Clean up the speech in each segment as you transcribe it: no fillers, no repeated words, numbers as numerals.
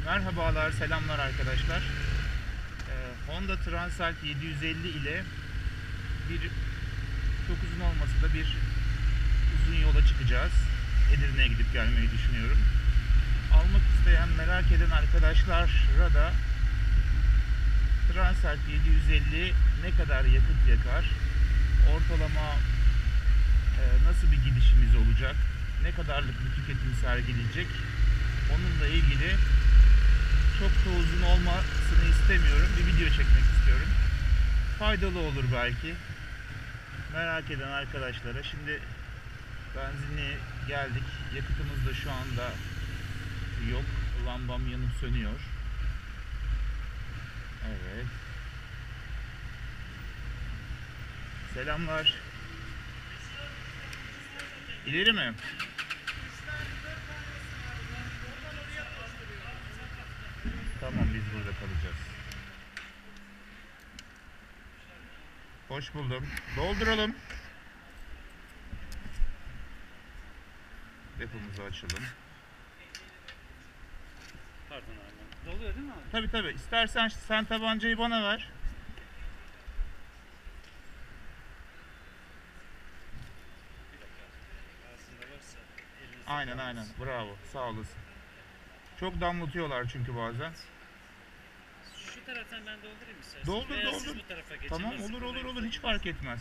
Merhabalar, selamlar arkadaşlar. Honda Transalp 750 ile çok uzun olmasa da bir uzun yola çıkacağız. Edirne'ye gidip gelmeyi düşünüyorum. Almak isteyen, merak eden arkadaşlara da Transalp 750 ne kadar yakıt yakar, ortalama nasıl bir gidişimiz olacak, ne kadarlık bir tüketim sergileyecek, onunla ilgili çok da uzun olmasını istemiyorum. Bir video çekmek istiyorum. Faydalı olur belki. Merak eden arkadaşlara. Şimdi benzinliğe geldik. Yakıtımız da şu anda yok. Lambam yanıp sönüyor. Evet. Selamlar. İleri mi? Tamam, biz burada kalacağız. Hoş buldum. Dolduralım. Depomuzu açalım. Pardon abi. Doluyor değil mi abi? Tabii tabii. İstersen sen tabancayı bana ver. Aynen aynen. Bravo. Sağ olasın. Çok damlatıyorlar çünkü bazen. Şu taraftan ben doldurayım istersen. Doldur Veya doldur. siz bu tarafa geçin. Tamam, Nasıl olur hiç fark etmez.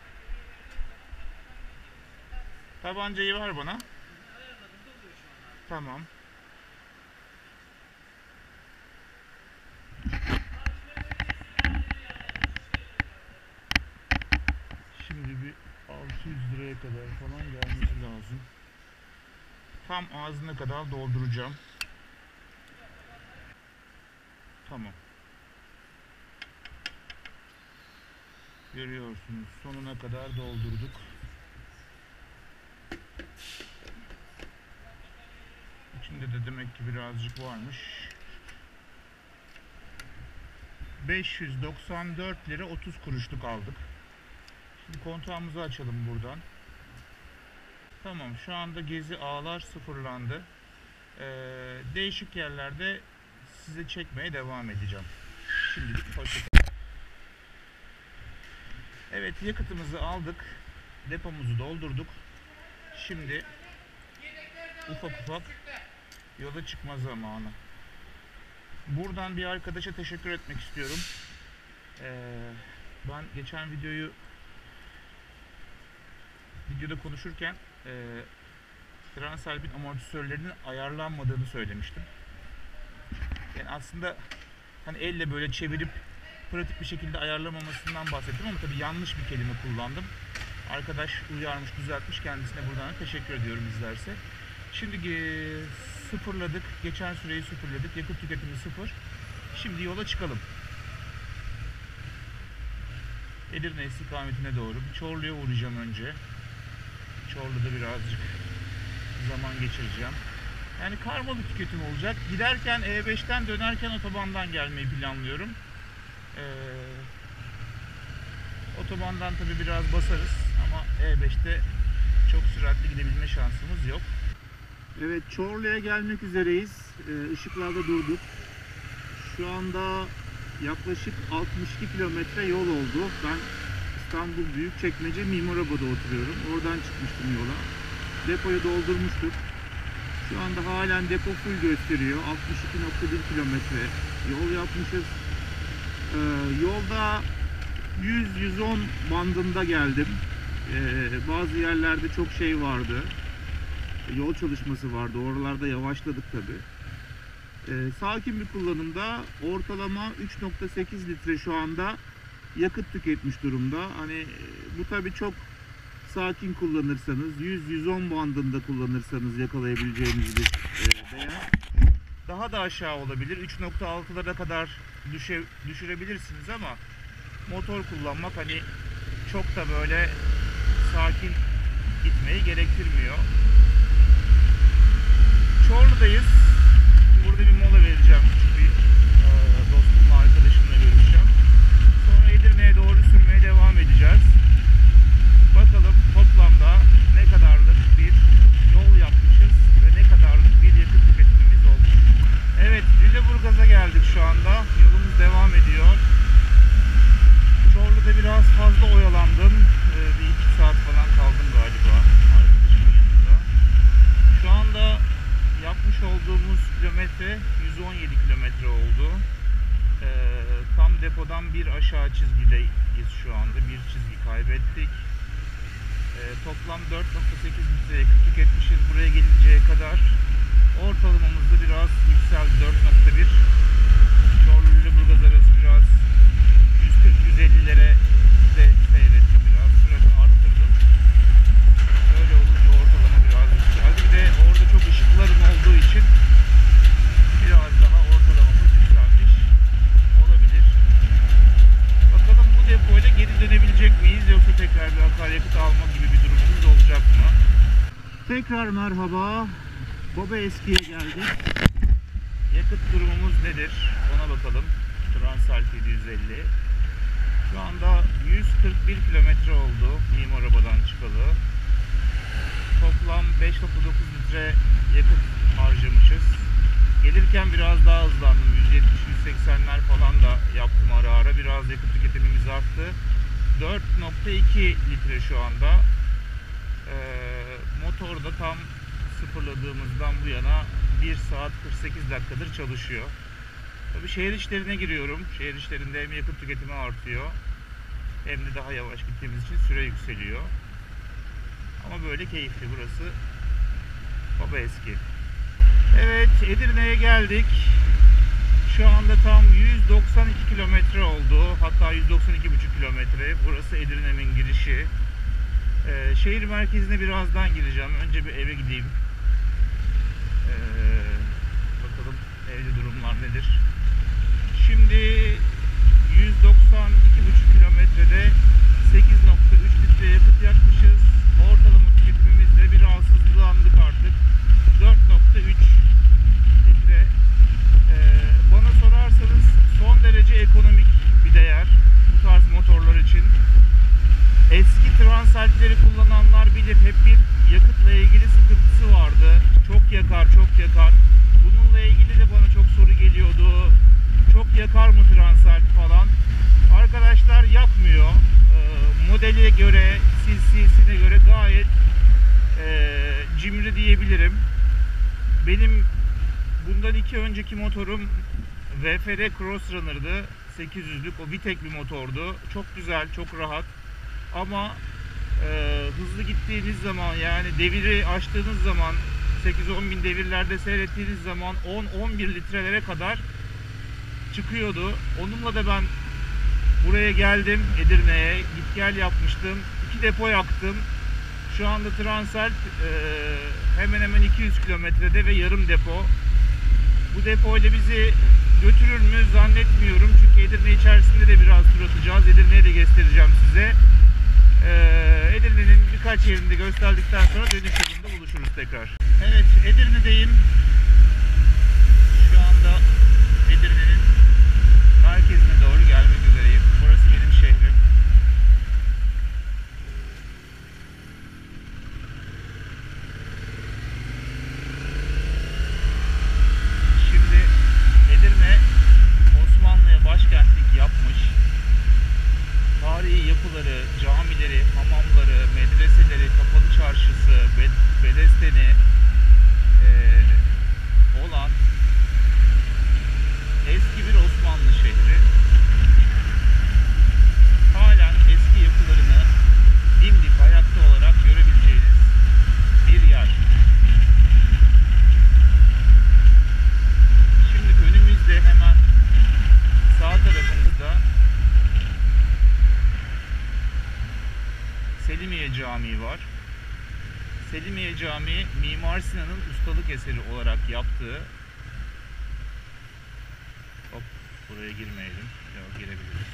Tabancayı ver bana. Ayarladım, doluyor şu an abi. Tamam. Şimdi bir 600 liraya kadar falan gelmesi lazım. Tam ağzına kadar dolduracağım. Tamam. Görüyorsunuz, sonuna kadar doldurduk. İçinde de demek ki birazcık varmış. 594 lira 30 kuruşluk aldık. Şimdi kontağımızı açalım buradan. Tamam, şu anda gezi ağlar sıfırlandı. Değişik yerlerde size çekmeye devam edeceğim. Şimdilik hoşçakalın. Evet, yakıtımızı aldık. Depomuzu doldurduk. Şimdi ufak ufak yola çıkma zamanı. Buradan bir arkadaşa teşekkür etmek istiyorum. Ben geçen videoda konuşurken Transalp'in amortisörlerinin ayarlanmadığını söylemiştim. Yani aslında hani elle böyle çevirip pratik bir şekilde ayarlamamasından bahsettim ama tabii yanlış bir kelime kullandım. Arkadaş uyarmış, düzeltmiş, kendisine buradan teşekkür ediyorum izlerse. Şimdi sıfırladık, geçen süreyi sıfırladık, yakıt tüketimi sıfır. Şimdi yola çıkalım. Edirne istikametine doğru. Çorlu'ya uğrayacağım önce. Çorlu'da birazcık zaman geçireceğim. Yani karmalı tüketim olacak. Giderken E5'ten, dönerken otobandan gelmeyi planlıyorum. Otobandan tabi biraz basarız ama E5'te çok süratli gidebilme şansımız yok. Evet, Çorlu'ya gelmek üzereyiz. Işıklarda durduk. Şu anda yaklaşık 62 kilometre yol oldu. Ben İstanbul Büyükçekmece Mimaroba'da oturuyorum. Oradan çıkmıştım yola. Depoyu doldurmuştuk. Şu anda halen depo full gösteriyor. 62,1 kilometre yol yapmışız. Yolda 100-110 bandında geldim. Bazı yerlerde çok şey vardı. Yol çalışması vardı. Oralarda yavaşladık tabi. Sakin bir kullanımda ortalama 3,8 litre şu anda yakıt tüketmiş durumda. Hani bu tabi çok sakin kullanırsanız, 100-110 bandında kullanırsanız yakalayabileceğiniz bir değer. Daha da aşağı olabilir. 3,6'lara kadar düşürebilirsiniz ama motor kullanmak hani çok da böyle sakin gitmeyi gerektirmiyor. Çorlu'dayız. Burada bir mola vereceğim. Küçük bir dostumla, arkadaşımla görüşeceğim. Sonra Edirne'ye doğru sürmeye devam edeceğiz. Bakalım toplamda ne kadarlık bir yol yapmışız ve ne kadarlık bir yakıt tüketimimiz olmuş. Evet, Lüleburgaz Burgaz'a geldik şu anda. Yolumuz devam ediyor. Çorlu'da biraz fazla oyalandım. Bir 2 saat falan kaldım galiba arkadaşımın yanında. Şu anda yapmış olduğumuz kilometre 117 kilometre oldu. Tam depodan bir aşağı çizgideyiz şu anda. Bir çizgi kaybettik. Toplam 4.8 litre yakıt tüketmişiz buraya gelinceye kadar. Ortalamamız da biraz yükseldi, 4.1. Çorlu ile Burgaz arası biraz 140-150'lere de seyretti, biraz süratı arttırdım. Öyle olunca ortalama biraz yükseldi. Bir de orada çok ışıkların olduğu için biraz daha ortalamamız yükselmiş olabilir. Bakalım bu depoyla geri dönebilecek miyiz, yoksa tekrar bir akaryakıt alma gibi bir durumumuz olacak mı? Tekrar merhaba. Baba Eski'ye geldik. Yakıt durumumuz nedir? Ona bakalım. Transalp 750. Şu anda 141 kilometre oldu Mim arabadan çıkalı. Toplam 5.9 litre yakıt harcamışız. Gelirken biraz daha hızlandım. 170-180'ler falan da yaptım ara ara. Biraz yakıt tüketimimiz arttı. 4.2 litre şu anda. Motor da tam sıfırladığımızdan bu yana 1 saat 48 dakikadır çalışıyor. Tabii şehir içlerine giriyorum. Şehir içlerinde hem yakıt tüketimi artıyor hem de daha yavaş gittiğimiz için süre yükseliyor. Ama böyle keyifli burası. Baba Eski. Evet, Edirne'ye geldik. Şu anda tam 192 kilometre oldu. Hatta 192,5 kilometre. Burası Edirne'nin girişi. Şehir merkezine birazdan gireceğim. Önce bir eve gideyim. Bakalım evde durumlar nedir. Şimdi 192,5 kilometrede 8.3 litre yakıt yakmışız. Ortalama tüketimimizde biraz hızlandık artık. 4.3 litre. Bana sorarsanız son derece ekonomik bir değer bu tarz motorlar için. Eski Transalp'leri kullananlar bilir, hep bir yakıtla ilgili sıkıntısı vardı. Çok yakar, çok yakar. Bununla ilgili de bana çok soru geliyordu. Çok yakar mı Transalp falan? Arkadaşlar yakmıyor. Modele göre, CC'sine göre gayet cimri diyebilirim. Benim bundan 2 önceki motorum VFR Crossrunner'dı. 800'lük, o VTEC bir motordu. Çok güzel, çok rahat. Ama hızlı gittiğiniz zaman, yani deviri aştığınız zaman, 8-10 bin devirlerde seyrettiğiniz zaman 10-11 litrelere kadar çıkıyordu. Onunla da ben buraya geldim, Edirne'ye git gel yapmıştım. 2 depo yaktım. Şu anda Transalp hemen hemen 200 kilometrede ve yarım depo. Bu depoyla bizi götürür mü zannetmiyorum. Çünkü Edirne içerisinde de biraz tur atacağız. Edirne'yi de göstereceğim size. Edirne'nin birkaç yerinde gösterdikten sonra dönüş yolunda buluşuruz tekrar. Evet, Edirne'deyim. Şu anda Edirne'nin merkezine doğru gelmek üzereyim. Burası benim şehrim. Şimdi Edirne Osmanlı'ya başkentlik yapmış. Tarihi yapıları, camileri, hamamları, medreseleri, kapalı çarşısı, bedesteni olan eski bir Osmanlı şehri. Halen eski yapılarını dimdik ayakta olarak görebileceğiniz bir yer. Şimdi önümüzde hemen sağ tarafımızda Selimiye Camii var. Selimiye Camii, Mimar Sinan'ın ustalık eseri olarak yaptığı... Hop, buraya girmeyelim. Yok, girebiliriz.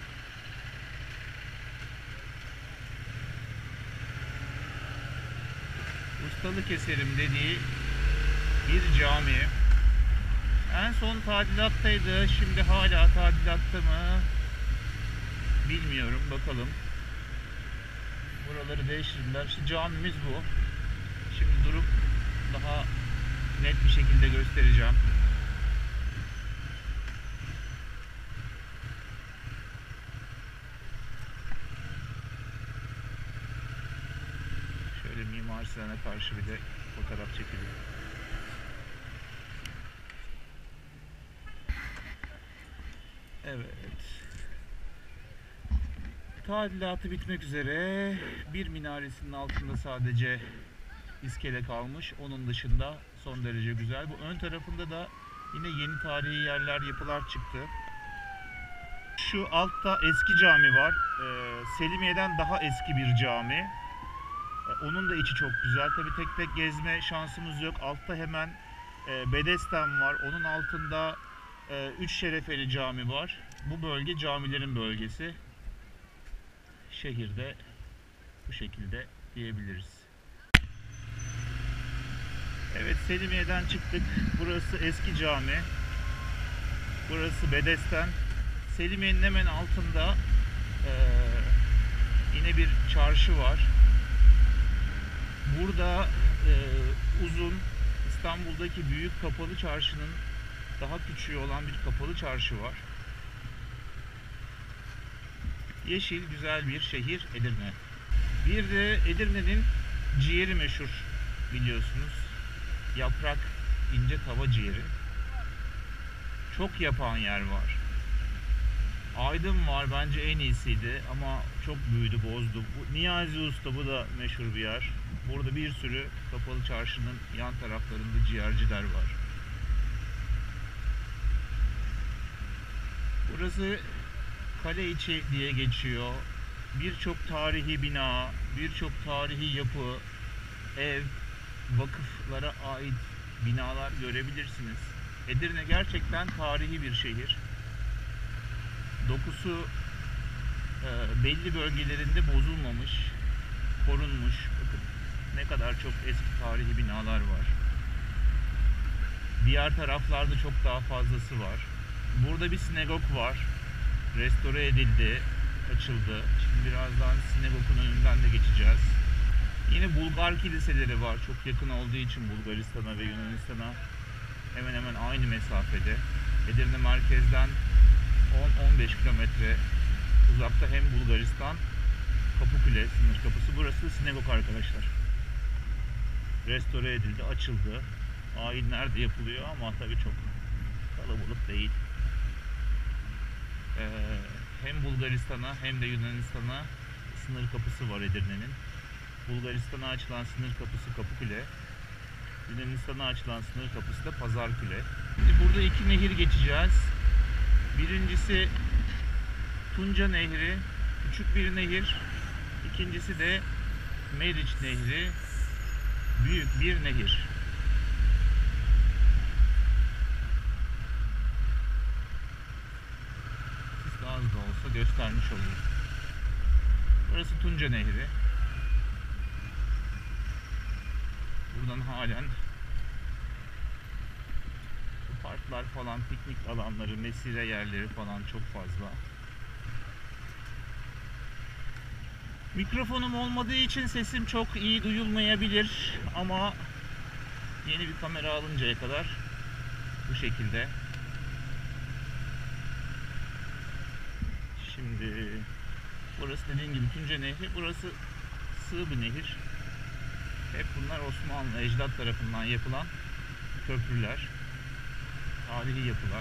Ustalık eserim dediği bir cami. En son tadilattaydı. Şimdi hala tadilatta mı? Bilmiyorum. Bakalım. Buraları değiştirdiler. İşte camimiz bu. Şimdi durup daha net bir şekilde göstereceğim. Arsenal'e karşı bile fotoğraf çekiliyor. Evet. Tadilatı bitmek üzere. Bir minaresinin altında sadece iskele kalmış. Onun dışında son derece güzel. Bu ön tarafında da yine yeni tarihi yerler, yapılar çıktı. Şu altta eski cami var. Selimiye'den daha eski bir cami. Onun da içi çok güzel. Tabii tek tek gezme şansımız yok. Altta hemen Bedesten var. Onun altında Üç Şerefeli Cami var. Bu bölge camilerin bölgesi. Şehirde bu şekilde diyebiliriz. Evet, Selimiye'den çıktık. Burası eski cami. Burası Bedesten. Selimiye'nin hemen altında yine bir çarşı var. Burada uzun, İstanbul'daki büyük kapalı çarşının daha küçüğü olan bir kapalı çarşı var. Yeşil, güzel bir şehir Edirne. Bir de Edirne'nin ciğeri meşhur, biliyorsunuz. Yaprak, ince tava ciğeri. Çok yapan yer var. Aydın var, bence en iyisiydi ama çok büyüdü, bozdu. Bu Niyazi Usta, bu da meşhur bir yer. Burada bir sürü kapalı çarşının yan taraflarında ciğerciler var. Burası Kale içi diye geçiyor. Birçok tarihi bina, birçok tarihi yapı, ev, vakıflara ait binalar görebilirsiniz. Edirne gerçekten tarihi bir şehir. Dokusu belli bölgelerinde bozulmamış, korunmuş. Bakın ne kadar çok eski tarihi binalar var. Diğer taraflarda çok daha fazlası var. Burada bir sinagog var. Restore edildi, açıldı. Şimdi birazdan sinagogun önünden de geçeceğiz. Yine Bulgar kiliseleri var. Çok yakın olduğu için Bulgaristan'a ve Yunanistan'a hemen hemen aynı mesafede. Edirne merkezden 10-15 kilometre uzakta hem Bulgaristan, Kapıkule sınır kapısı. Burası sinagog arkadaşlar. Restore edildi, açıldı. Ayinler de yapılıyor ama tabii çok kalabalık değil. Hem Bulgaristan'a hem de Yunanistan'a sınır kapısı var Edirne'nin. Bulgaristan'a açılan sınır kapısı Kapıkule, Yunanistan'a açılan sınır kapısı da Pazarküle. Şimdi burada iki nehir geçeceğiz. Birincisi Tunca Nehri, küçük bir nehir. İkincisi de Meriç Nehri, büyük bir nehir. Siz az da olsa göstermiş olayım. Burası Tunca Nehri. Buradan halen parklar falan, piknik alanları, mesire yerleri falan çok fazla. Mikrofonum olmadığı için sesim çok iyi duyulmayabilir ama yeni bir kamera alıncaya kadar bu şekilde. Şimdi burası dediğim gibi Tunca Nehri. Burası sığ bir nehir. Hep bunlar Osmanlı ecdat tarafından yapılan köprüler, tarihi yapılar.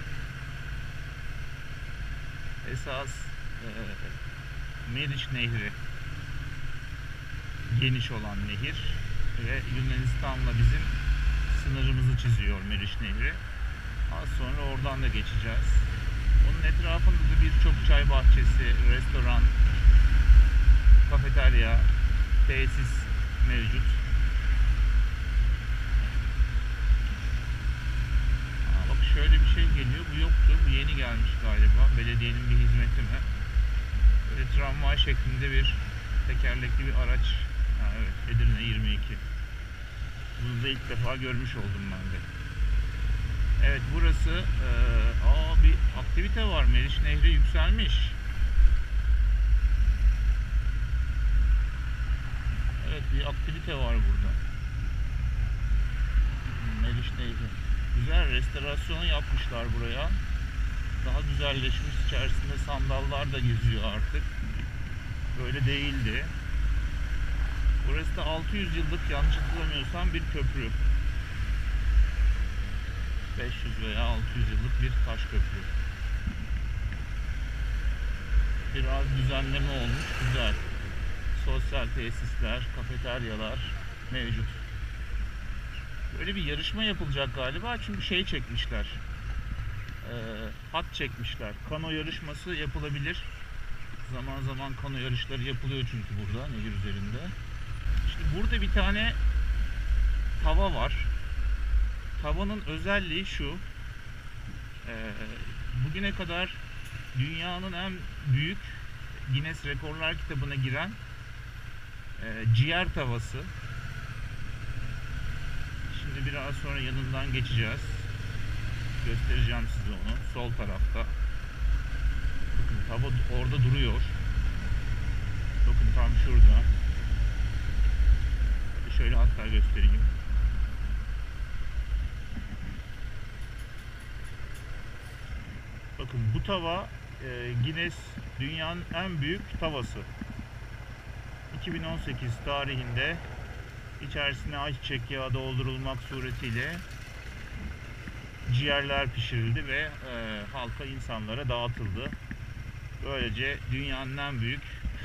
Esas Meriç Nehri geniş olan nehir ve Yunanistan'la bizim sınırımızı çiziyor Meriç Nehri. Az sonra oradan da geçeceğiz. Onun etrafında da birçok çay bahçesi, restoran, kafeterya, tesis mevcut. Bak şöyle bir şey geliyor. Bu yoktu. Bu yeni gelmiş galiba. Belediyenin bir hizmeti mi? Böyle tramvay şeklinde bir tekerlekli bir araç. Evet, Edirne 22. Bunu da ilk defa görmüş oldum ben de. Evet, burası bir aktivite var. Meriç Nehri yükselmiş. Evet, bir aktivite var burada. Meriç Nehri. Güzel restorasyonu yapmışlar buraya. Daha güzelleşmiş. İçerisinde sandallar da geziyor artık. Böyle değildi. Burası da 600 yıllık, yanlış hatırlamıyorsam, bir köprü. 500 veya 600 yıllık bir taş köprü. Biraz düzenleme olmuş, güzel. Sosyal tesisler, kafeteryalar mevcut. Böyle bir yarışma yapılacak galiba, çünkü şey çekmişler. Hat çekmişler. Kano yarışması yapılabilir. Zaman zaman kano yarışları yapılıyor çünkü burada, nehir üzerinde. İşte burada bir tane tava var. Tavanın özelliği şu. Bugüne kadar dünyanın en büyük Guinness Rekorlar kitabına giren ciğer tavası. Şimdi biraz sonra yanından geçeceğiz. Göstereceğim size onu. Sol tarafta. Bakın tava orada duruyor. Bakın tam şurada. Şöyle hatta göstereyim. Bakın bu tava Guinness dünyanın en büyük tavası. 2018 tarihinde içerisine ayçiçek yağı doldurulmak suretiyle ciğerler pişirildi ve halka, insanlara dağıtıldı. Böylece dünyanın en büyük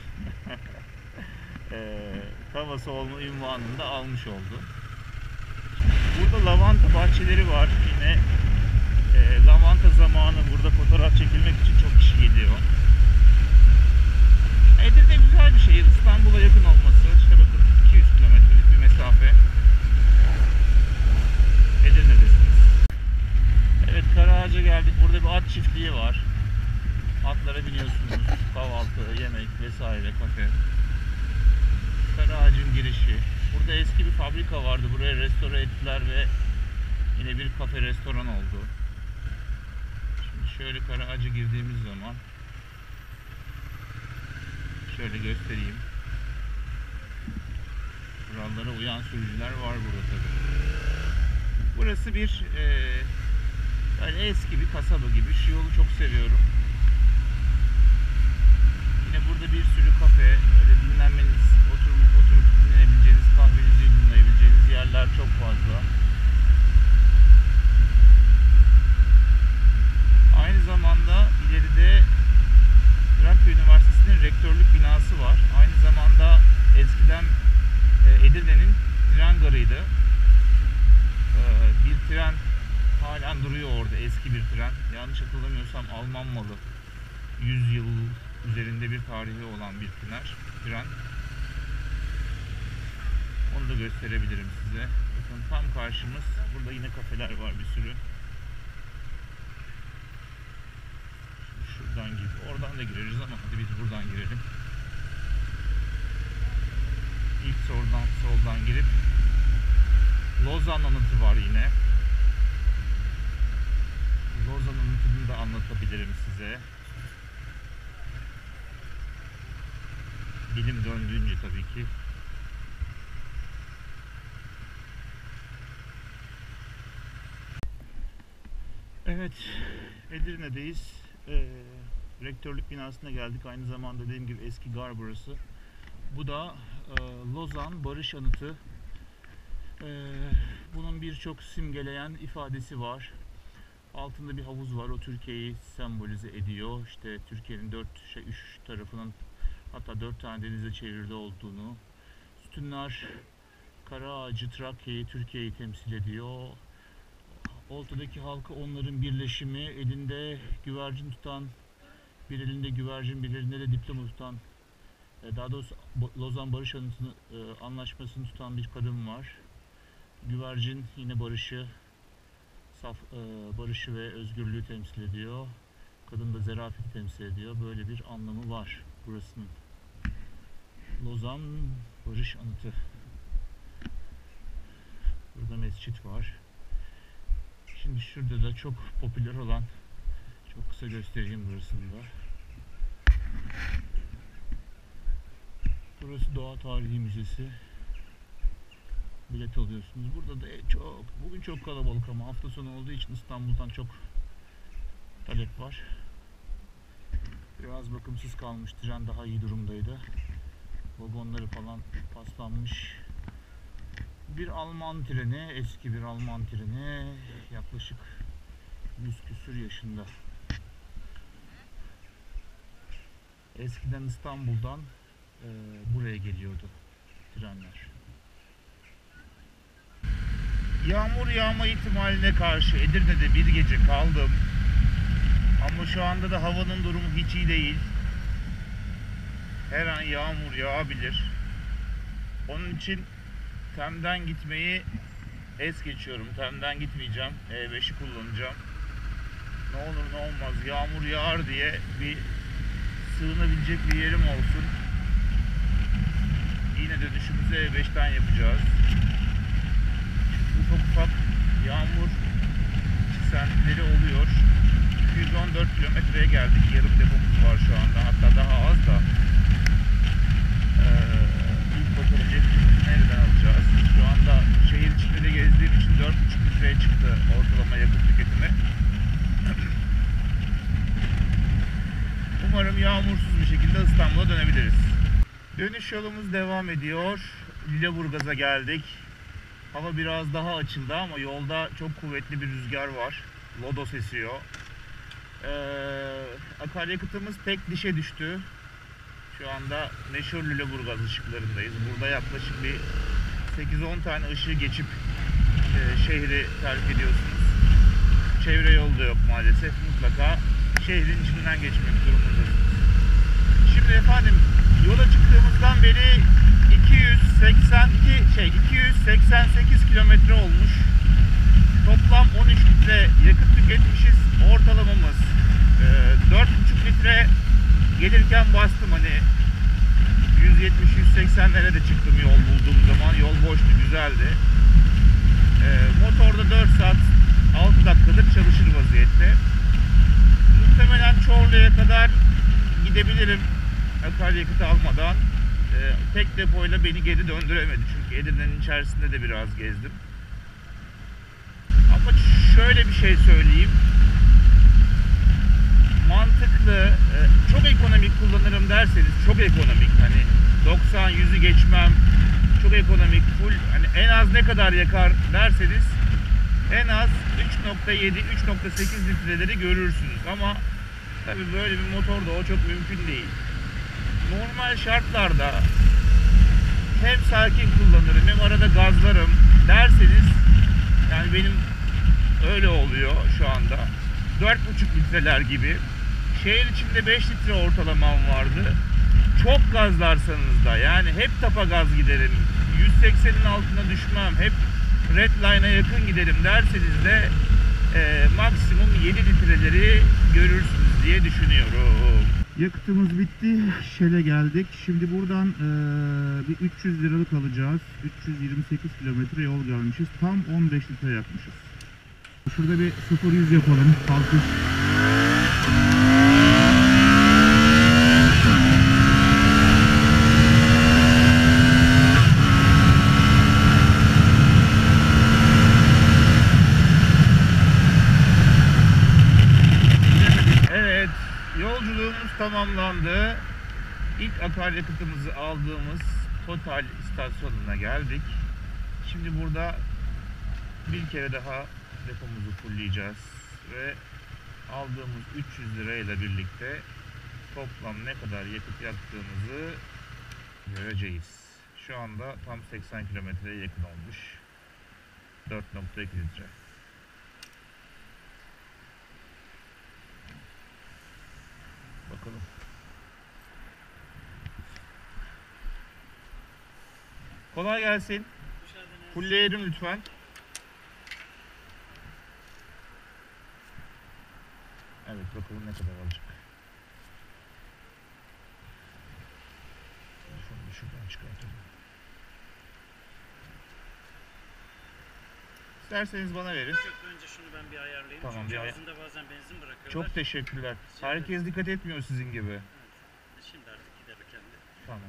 tavası olma unvanını da almış oldu. Burada lavanta bahçeleri var. Yine lavanta zamanı burada fotoğraf çekilmek için çok kişi geliyor. Edirne güzel bir şehir. İstanbul'a yakın olması. İşte bakın 200 kilometrelik bir mesafe. Edirne'desiniz. Evet, Karaağaç'a geldik. Burada bir at çiftliği var. Atlara biniyorsunuz. Kahvaltı, yemek vesaire, kafe. Karaağaç'ın girişi. Burada eski bir fabrika vardı. Buraya restore ettiler ve yine bir kafe, restoran oldu. Şimdi şöyle Karaağaç'a girdiğimiz zaman şöyle göstereyim. Kurallara uyan sürücüler var burada tabii. Burası bir yani eski bir kasaba gibi. Şu yolu çok seviyorum. Yine burada bir sürü kafe, öyle dinlenmeniz, oturup dinlenebileceğiniz, kahvenizi yudumlayabileceğiniz yerler çok fazla. Aynı zamanda ileride Trakya Üniversitesi'nin rektörlük binası var. Aynı zamanda eskiden Edirne'nin tren garıydı. Bir tren halen duruyor orada, eski bir tren. Yanlış hatırlamıyorsam Alman malı. 100 yıl üzerinde bir tarihi olan bir tren. Onu da gösterebilirim size. Bakın tam karşımız. Burada yine kafeler var bir sürü. Şuradan gir. Oradan da gireriz ama hadi biz buradan girelim. İlk soldan girip Lozan anıtı var yine. Lozan anıtını da anlatabilirim size. Dilim döndüğünce tabii ki. Evet, Edirne'deyiz. Rektörlük binasına geldik. Aynı zamanda dediğim gibi eski gar burası. Bu da Lozan Barış Anıtı. Bunun birçok simgeleyen ifadesi var. Altında bir havuz var. O Türkiye'yi sembolize ediyor. İşte Türkiye'nin üç tarafının, hatta 4 tane denize çevrili olduğunu. Sütunlar Karaağaç'ı, Trakya'yı, Türkiye'yi temsil ediyor. Ortadaki halka onların birleşimi, elinde güvercin tutan, bir elinde güvercin, bir elinde de diploma tutan, daha doğrusu Lozan Barış Anlaşması'nı tutan bir kadın var. Güvercin yine barışı, barışı ve özgürlüğü temsil ediyor. Kadın da zerafeti temsil ediyor. Böyle bir anlamı var burasının. Lozan Barış Anıtı. Burada mescit var. Şimdi şurada da çok popüler olan, çok kısa göstereyim burasını da. Burası Doğa Tarihi Müzesi. Bilet alıyorsunuz. Burada da bugün çok kalabalık ama hafta sonu olduğu için İstanbul'dan çok talep var. Biraz bakımsız kalmış. Tren daha iyi durumdaydı. Vagonları falan paslanmış. Bir Alman treni, eski bir Alman treni, yaklaşık 100 küsür yaşında. Eskiden İstanbul'dan buraya geliyordu trenler. Yağmur yağma ihtimaline karşı Edirne'de bir gece kaldım. Ama şu anda da havanın durumu hiç iyi değil. Her an yağmur yağabilir. Onun için Tem'den gitmeyi es geçiyorum. Tem'den gitmeyeceğim. E5'i kullanacağım. Ne olur ne olmaz yağmur yağar diye bir sığınabilecek bir yerim olsun. Yine dönüşümüzü E5'ten yapacağız. Ufak ufak yağmur çisenleri oluyor. 214 kilometreye geldik. Yarım depomuz var şu anda. Hatta daha az da. İlk bakalım yakıtımızı nereden alacağız? Şu anda şehir içinde de gezdiğim için 4,5 litreye çıktı ortalama yakıt tüketimi. Umarım yağmursuz bir şekilde İstanbul'a dönebiliriz. Dönüş yolumuz devam ediyor. Lüleburgaz'a geldik. Hava biraz daha açıldı ama yolda çok kuvvetli bir rüzgar var. Lodos esiyor. Akaryakıtımız tek dişe düştü. Şu anda meşhur Lüleburgaz ışıklarındayız. Burada yaklaşık bir 8-10 tane ışığı geçip şehri terk ediyorsunuz. Çevre yolda yok maalesef. Mutlaka şehrin içinden geçmek durumundasınız. Şimdi efendim yola çıktığımızdan beri 288 kilometre olmuş. Toplam 13 litre yakıt tüketmişiz. Ortalamamız 4,5 litre. Gelirken bastım hani 170-180'lere de çıktım yol bulduğum zaman. Yol boştu, güzeldi. Motorda 4 saat 6 dakikadır çalışır vaziyette. Muhtemelen Çorlu'ya kadar gidebilirim akaryakıt almadan. Tek depoyla beni geri döndüremedi çünkü Edirne'nin içerisinde de biraz gezdim. Ama şöyle bir şey söyleyeyim. Mantıklı, çok ekonomik kullanırım derseniz çok ekonomik. Hani 90-100'ü geçmem, çok ekonomik, full hani en az ne kadar yakar derseniz en az 3,7-3,8 litreleri görürsünüz. Ama tabii böyle bir motorda o çok mümkün değil. Normal şartlarda hem sakin kullanırım hem arada gazlarım derseniz yani benim öyle oluyor şu anda. 4,5 litreler gibi. Şehir içinde 5 litre ortalamam vardı. Çok gazlarsanız da yani hep tapa gaz giderim. 180'in altına düşmem. Hep redline'a yakın giderim derseniz de maksimum 7 litreleri görürsünüz diye düşünüyorum. Yakıtımız bitti. Shell'e geldik. Şimdi buradan bir 300 liralık alacağız. 328 kilometre yol gelmişiz. Tam 15 litre yakmışız. Şurada bir 0-100 yapalım. Kalkış. Evet, yolculuğumuz tamamlandı. İlk akaryakıtımızı aldığımız Total istasyonuna geldik. Şimdi burada bir kere daha depomuzu fullleyeceğiz ve aldığımız 300 lirayla birlikte toplam ne kadar yakıt yaktığımızı göreceğiz. Şu anda tam 80 kilometreye yakın olmuş. 4,2 litre. Bakalım. Kolay gelsin. Fullleyelim lütfen. Evet, bakalım ne kadar alacak. Telefonu şuradan çıkartalım. İsterseniz bana verin. Yok, önce şunu ben bir ayarlayayım. Tamam, Çünkü bir ağzında bazen benzin bırakıyorlar. Çok teşekkürler. Herkes dikkat etmiyor sizin gibi. Evet. Şimdi artık gider o kendi. Tamam.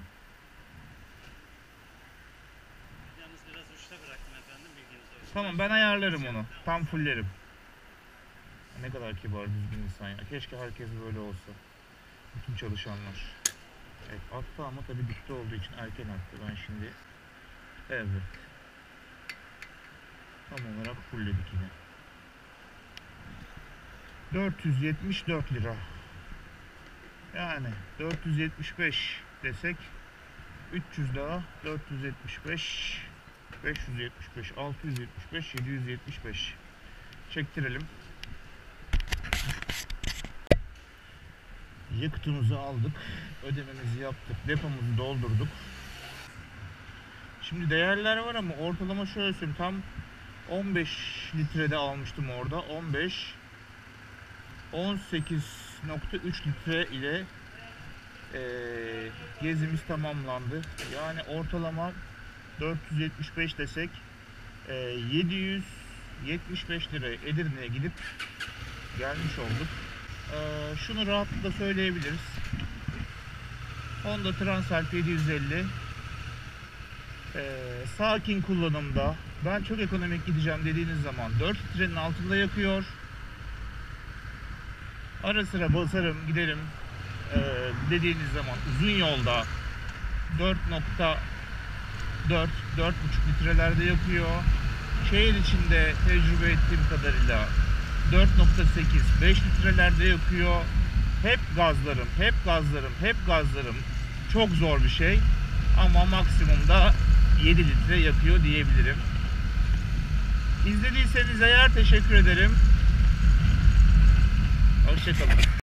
Yalnız biraz uçta bıraktım efendim, bilginiz olsun. Tamam, ben ayarlarım onu. Tam fullerim. Ne kadar kibar, düzgün insan ya. Keşke herkes böyle olsa. Bütün çalışanlar. Evet, attı ama tabii dipte olduğu için erken attı. Ben şimdi evet tam olarak fullledik yine. 474 lira. Yani 475 desek 300 daha 475 575 675 775 çektirelim. Yakıtımızı aldık, ödememizi yaptık, depomuzu doldurduk. Şimdi değerler var ama ortalama şöyle söyleyeyim, tam 15 litrede almıştım orada. 15 18.3 litre ile gezimiz tamamlandı. Yani ortalama 475 desek 775 lira Edirne'ye gidip gelmiş olduk. Şunu rahatlıkla söyleyebiliriz. Honda Transalp 750 sakin kullanımda, ben çok ekonomik gideceğim dediğiniz zaman 4 litrenin altında yakıyor. Ara sıra basarım giderim dediğiniz zaman uzun yolda 4.4 4.5 litrelerde yakıyor. Şehir içinde tecrübe ettiğim kadarıyla 4.8 5 litrelerde yakıyor. Hep gazlarım. Çok zor bir şey. Ama maksimumda 7 litre yakıyor diyebilirim. İzlediyseniz eğer teşekkür ederim. Hoşçakalın.